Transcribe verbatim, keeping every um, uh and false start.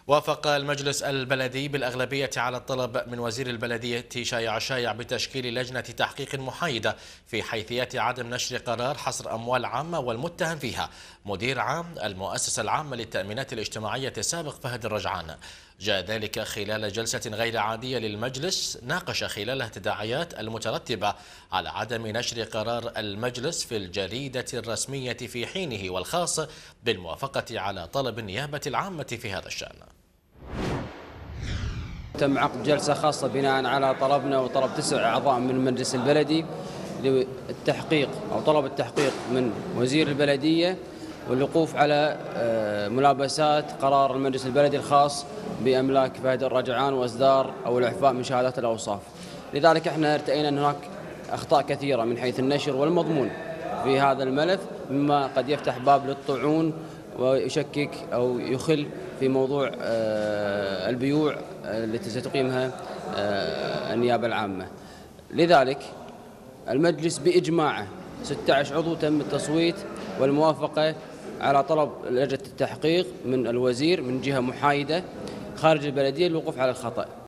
وافق المجلس البلدي بالأغلبية على الطلب من وزير البلدية شايع شايع بتشكيل لجنة تحقيق محايدة في حيثيات عدم نشر قرار حصر أموال عامة والمتهم فيها مدير عام المؤسسة العامة للتأمينات الاجتماعية السابق فهد الرجعان. جاء ذلك خلال جلسة غير عادية للمجلس ناقش خلالها التداعيات المترتبة على عدم نشر قرار المجلس في الجريدة الرسمية في حينه، والخاص بالموافقة على طلب النيابة العامة في هذا الشأن. تم عقد جلسة خاصة بناء على طلبنا وطلب تسع أعضاء من المجلس البلدي للتحقيق أو طلب التحقيق من وزير البلدية والوقوف على ملابسات قرار المجلس البلدي الخاص بأملاك فهد الرجعان وإصدار أو الإعفاء من شهادات الأوصاف. لذلك احنا ارتئينا أن هناك أخطاء كثيرة من حيث النشر والمضمون في هذا الملف، مما قد يفتح باب للطعون ويشكك أو يخل في موضوع البيوع التي ستقيمها النيابة العامة. لذلك المجلس بإجماعه ستة عشر عضو تم التصويت والموافقة على طلب لجنة التحقيق من الوزير من جهة محايدة خارج البلدية للوقوف على الخطأ.